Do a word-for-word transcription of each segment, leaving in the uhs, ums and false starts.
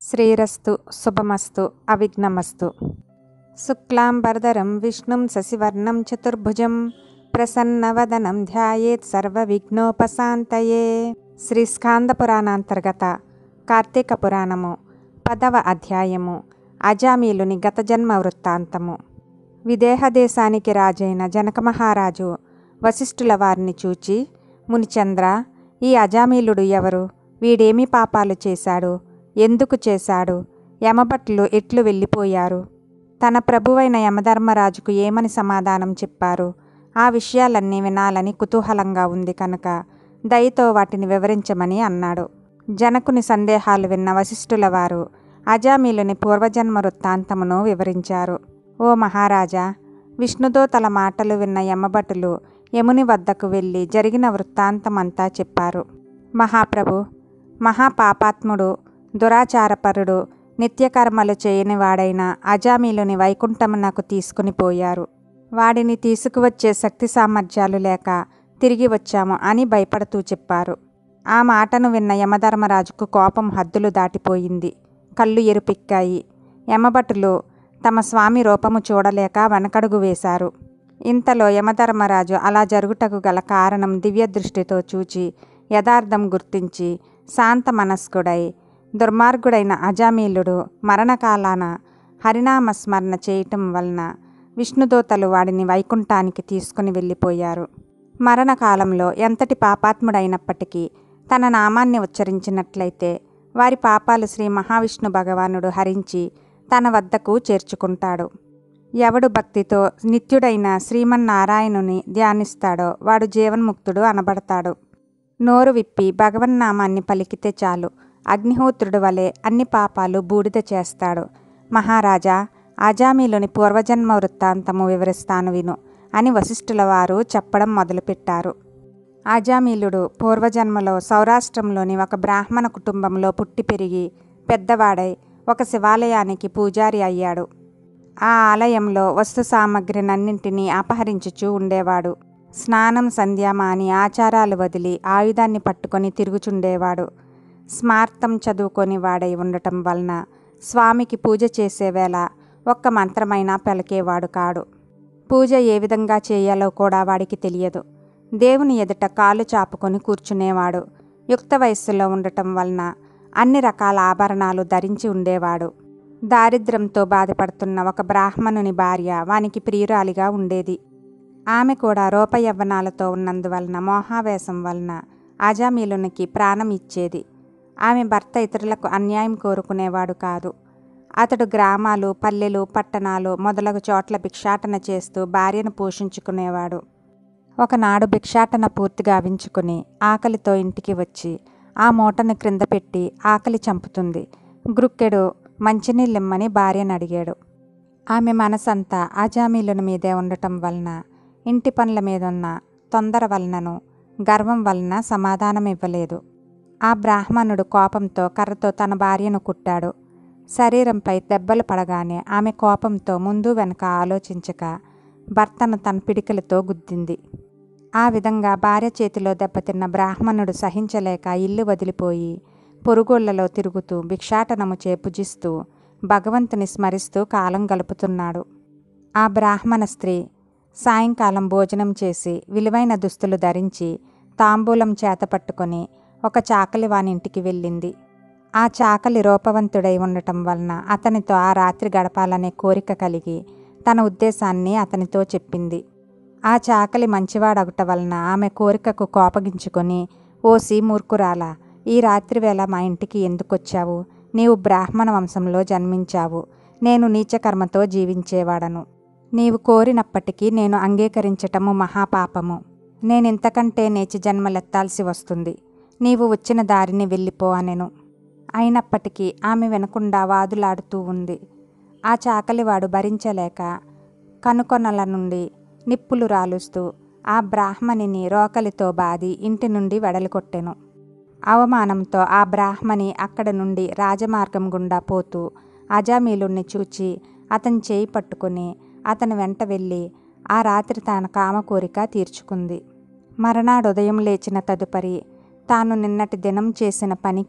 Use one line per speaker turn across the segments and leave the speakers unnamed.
శ్రీరస్తు శుభమస్తు అవిఘ్నమస్తు. శుక్లాంబరధరం విష్ణుం శశివర్ణం చతుర్భుజం ప్రసన్నవదనం ధ్యాయేత్ సర్వవిఘ్నోపశాంతయే. శ్రీ స్కాంద పురాణాంతర్గత కార్తీక పురాణము పదవ అధ్యాయము. అజామీలుని గత జన్మ వృత్తాంతము. విదేహ దేశానికి రాజైన జనక మహారాజు వశిష్ఠుల వారిని చూచి, మునిచంద్ర, ఈ అజామీలుడు ఎవరు? వీడేమి పాపాలు చేశాడు? ఎందుకు చేశాడు? యమభటులు ఎట్లు వెళ్ళిపోయారు? తన ప్రభువైన యమధర్మరాజుకు ఏమని సమాధానం చెప్పారు? ఆ విషయాలన్నీ వినాలని కుతూహలంగా ఉంది కనుక దయతో వాటిని వివరించమని అన్నాడు. జనకుని సందేహాలు విన్న వశిష్ఠుల వారు అజామీలుని పూర్వజన్మ వృత్తాంతమును వివరించారు. ఓ మహారాజా, విష్ణుదూతల మాటలు విన్న యమభటులు యముని వద్దకు వెళ్ళి జరిగిన వృత్తాంతమంతా చెప్పారు. మహాప్రభు, మహాపాపాత్ముడు, దురాచారపరుడు, నిత్యకర్మలు చేయని వాడైన అజామీలుని వైకుంఠమునకు తీసుకుని పోయారు. వాడిని తీసుకువచ్చే శక్తి సామర్థ్యాలు లేక తిరిగి వచ్చాము అని భయపడుతూ చెప్పారు. ఆ మాటను విన్న యమధర్మరాజుకు కోపం హద్దులు దాటిపోయింది. కళ్ళు ఎరుపెక్కాయి. యమభటులు తమ స్వామి రూపము చూడలేక వెనకడుగు వేశారు. ఇంతలో యమధర్మరాజు అలా జరుగుటకు గల కారణం దివ్య దృష్టితో చూచి యథార్థం గుర్తించి శాంత మనస్కుడై, దుర్మార్గుడైన అజామీలుడు మరణకాలాన హరినామస్మరణ చేయటం వలన విష్ణుదూతలు వాడిని వైకుంఠానికి తీసుకుని వెళ్ళిపోయారు. మరణకాలంలో ఎంతటి పాపాత్ముడైనప్పటికీ తన నామాన్ని ఉచ్చరించినట్లయితే వారి పాపాలు శ్రీ మహావిష్ణు భగవానుడు హరించి తన వద్దకు చేర్చుకుంటాడు. ఎవడు భక్తితో నిత్యుడైన శ్రీమన్నారాయణుని ధ్యానిస్తాడో వాడు జీవన్ముక్తుడు అనబడతాడు. నోరు విప్పి భగవన్నామాన్ని పలికితే చాలు, అగ్నిహోత్రుడు వలె అన్ని పాపాలు బూడిద చేస్తాడు. మహారాజా, అజామీలుని పూర్వజన్మ వృత్తాంతము వివరిస్తాను విను అని వశిష్ఠుల వారు చెప్పడం మొదలుపెట్టారు. అజామీలుడు పూర్వజన్మలో సౌరాష్ట్రంలోని ఒక బ్రాహ్మణ కుటుంబంలో పుట్టి పెరిగి పెద్దవాడై ఒక శివాలయానికి పూజారి అయ్యాడు. ఆ ఆలయంలో వస్తు సామగ్రినన్నింటినీ అపహరించుచూ ఉండేవాడు. స్నానం సంధ్య మాని ఆచారాలు వదిలి ఆయుధాన్ని పట్టుకొని తిరుగుచుండేవాడు. స్మార్తం చదువుకొని వాడై ఉండటం వలన స్వామికి పూజ చేసే వేళ ఒక్క మంత్రమైనా పలికేవాడు కాడు. పూజ ఏ విధంగా చేయాలో కూడా వాడికి తెలియదు. దేవుని ఎదుట కాలు చాపుకొని కూర్చునేవాడు. యుక్త వయస్సులో ఉండటం వలన అన్ని రకాల ఆభరణాలు ధరించి ఉండేవాడు. దారిద్ర్యంతో బాధపడుతున్న ఒక బ్రాహ్మణుని భార్య వానికి ప్రియురాలిగా ఉండేది. ఆమె కూడా రూపయవ్వనాలతో ఉన్నందువలన మోహావేశం వలన అజామీలునికి ప్రాణం ఇచ్చేది. ఆమె భర్త ఇతరులకు అన్యాయం కోరుకునేవాడు కాదు. అతడు గ్రామాలు, పల్లెలు, పట్టణాలు మొదలగు చోట్ల భిక్షాటన చేస్తూ భార్యను పోషించుకునేవాడు. ఒకనాడు భిక్షాటన పూర్తిగా అవించుకుని ఆకలితో ఇంటికి వచ్చి ఆ మూటను క్రింద పెట్టి ఆకలి చంపుతుంది. గ్రుక్కెడు మంచినీళ్ళిమ్మని భార్యను అడిగాడు. ఆమె మనసంతా అజామీలుని మీదే ఉండటం వలన, ఇంటి పనుల మీదున్న తొందర వలనను గర్వం వలన సమాధానం ఇవ్వలేదు. ఆ బ్రాహ్మణుడు కోపంతో కర్రతో తన భార్యను కుట్టాడు. శరీరంపై దెబ్బలు పడగానే ఆమె కోపంతో ముందు వెనక ఆలోచించక భర్తను తన పిడికిలతో గుద్దింది. ఆ విధంగా భార్య చేతిలో దెబ్బతిన్న బ్రాహ్మణుడు సహించలేక ఇల్లు వదిలిపోయి పొరుగుళ్లలో తిరుగుతూ భిక్షాటనము చేపుజిస్తూ భగవంతుని స్మరిస్తూ కాలం గలుపుతున్నాడు. ఆ బ్రాహ్మణ స్త్రీ సాయంకాలం భోజనం చేసి విలువైన దుస్తులు ధరించి తాంబూలం చేత పట్టుకొని ఒక చాకలి వానింటికి వెళ్ళింది. ఆ చాకలి రూపవంతుడై ఉండటం వలన అతనితో ఆ రాత్రి గడపాలనే కోరిక కలిగి తన ఉద్దేశాన్ని అతనితో చెప్పింది. ఆ చాకలి మంచివాడగుట వలన ఆమె కోరికకు కోపగించుకొని, ఓసి మూర్ఖురాలా, ఈ రాత్రి వేళ మా ఇంటికి ఎందుకొచ్చావు? నీవు బ్రాహ్మణ వంశంలో జన్మించావు. నేను నీచకర్మతో జీవించేవాడను. నీవు కోరినప్పటికీ నేను అంగీకరించటము మహాపాపము. నేనింతకంటే నీచ జన్మలెత్తాల్సి వస్తుంది. నీవు వచ్చిన దారిని వెళ్ళిపో అనెను. అయినప్పటికీ ఆమె వినకుండా వాదులాడుతూ ఉంది. ఆ చాకలివాడు భరించలేక కనుకొనల నుండి నిప్పులు రాలుస్తూ ఆ బ్రాహ్మణిని రోకలితో బాది ఇంటి నుండి వెడలికొట్టెను. అవమానంతో ఆ బ్రాహ్మణి అక్కడ నుండి రాజమార్గం గుండా పోతూ అజామీలుణ్ణి చూచి అతని చేయి పట్టుకుని అతని వెంట వెళ్ళి ఆ రాత్రి తన కామ కోరిక తీర్చుకుంది. మరునాడు ఉదయం లేచిన తదుపరి తాను నిన్నటి దినం చేసిన పనికి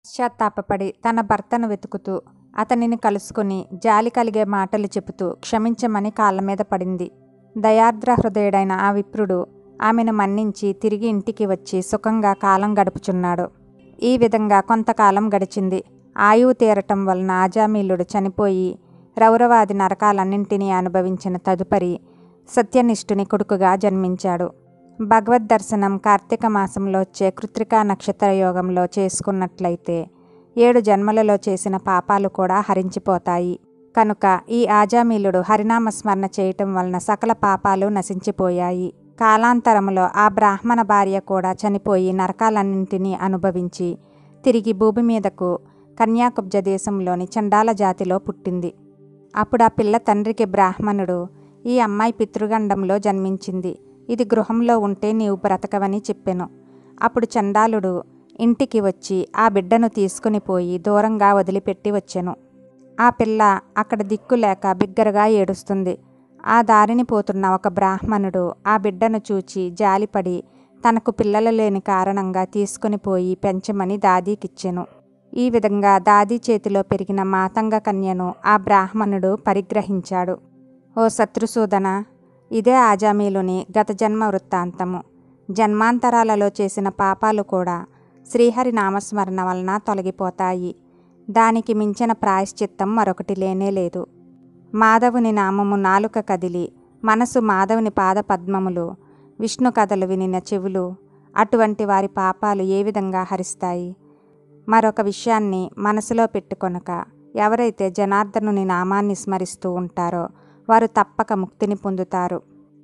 పశ్చాత్తాపపడి తన భర్తను వెతుకుతూ అతనిని కలుసుకుని జాలి కలిగే మాటలు చెబుతూ క్షమించమని కాళ్ళ మీద పడింది. దయార్ద్ర హృదయుడైన ఆ విప్రుడు ఆమెను మన్నించి తిరిగి ఇంటికి వచ్చి సుఖంగా కాలం గడుపుచున్నాడు. ఈ విధంగా కొంతకాలం గడిచింది. ఆయువు తీరటం వలన ఆజామీలుడు చనిపోయి రౌరవాది నరకాలన్నింటినీ అనుభవించిన తదుపరి సత్యనిష్ఠుని కొడుకుగా జన్మించాడు. భగవద్ దర్శనం కార్తీక మాసంలో వచ్చే కృత్తికా నక్షత్ర యోగంలో చేసుకున్నట్లయితే ఏడు జన్మలలో చేసిన పాపాలు కూడా హరించిపోతాయి. కనుక ఈ ఆజామీలుడు హరినామస్మరణ చేయటం వలన సకల పాపాలు నశించిపోయాయి. కాలాంతరములో ఆ బ్రాహ్మణ భార్య కూడా చనిపోయి నరకాలన్నింటినీ అనుభవించి తిరిగి భూమి మీదకు కన్యాకుబ్జ దేశంలోని చండాల జాతిలో పుట్టింది. అప్పుడు ఆ పిల్ల తండ్రికి బ్రాహ్మణుడు, ఈ అమ్మాయి పితృగండంలో జన్మించింది, ఇది గృహంలో ఉంటే నీవు బ్రతకవని చెప్పెను. అప్పుడు చండాలుడు ఇంటికి వచ్చి ఆ బిడ్డను తీసుకుని పోయి దూరంగా వదిలిపెట్టి వచ్చెను. ఆ పిల్ల అక్కడ దిక్కు లేక బిగ్గరగా ఏడుస్తుంది. ఆ దారిని పోతున్న ఒక బ్రాహ్మణుడు ఆ బిడ్డను చూచి జాలిపడి తనకు పిల్లలు లేని కారణంగా తీసుకుని పోయి పెంచమని దాదీకిచ్చెను. ఈ విధంగా దాదీ చేతిలో పెరిగిన మాతంగ కన్యను ఆ బ్రాహ్మణుడు పరిగ్రహించాడు. ఓ శత్రుసూదన, ఇదే ఆజామీలుని గత జన్మ వృత్తాంతము. జన్మాంతరాలలో చేసిన పాపాలు కూడా శ్రీహరి నామస్మరణ వలన తొలగిపోతాయి. దానికి మించిన ప్రాయశ్చిత్తం మరొకటి లేనే లేదు. మాధవుని నామము నాలుక కదిలి మనసు మాధవుని పాద పద్మములు, విష్ణు కథలు వినిన చెవులు, అటువంటి వారి పాపాలు ఏ విధంగా హరిస్తాయి? మరొక విషయాన్ని మనసులో పెట్టుకొనక ఎవరైతే జనార్దనుని నామాన్ని స్మరిస్తూ ఉంటారో వారు తప్పక ముక్తిని పొందుతారు.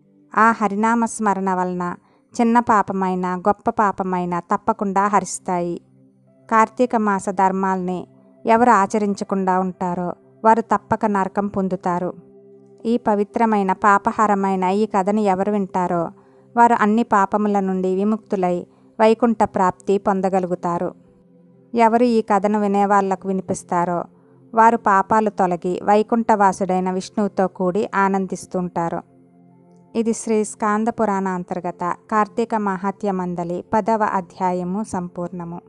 ఆ హరినామస్మరణ వలన చిన్న పాపమైన గొప్ప పాపమైన తప్పకుండా హరిస్తాయి. కార్తీక మాస ధర్మాల్ని ఎవరు ఆచరించకుండా ఉంటారో వారు తప్పక నరకం పొందుతారు. ఈ పవిత్రమైన పాపహరమైన ఈ కథను ఎవరు వింటారో వారు అన్ని పాపముల నుండి విముక్తులై వైకుంఠ ప్రాప్తి పొందగలుగుతారు. ఎవరు ఈ కథను వినేవాళ్లకు వినిపిస్తారో వారు పాపాలు తొలగి వైకుంఠవాసుడైన విష్ణువుతో కూడి ఆనందిస్తుంటారు. ఇది శ్రీ స్కాంద పురాణ అంతర్గత కార్తీక మహాత్య మండలి పదవ అధ్యాయము సంపూర్ణము.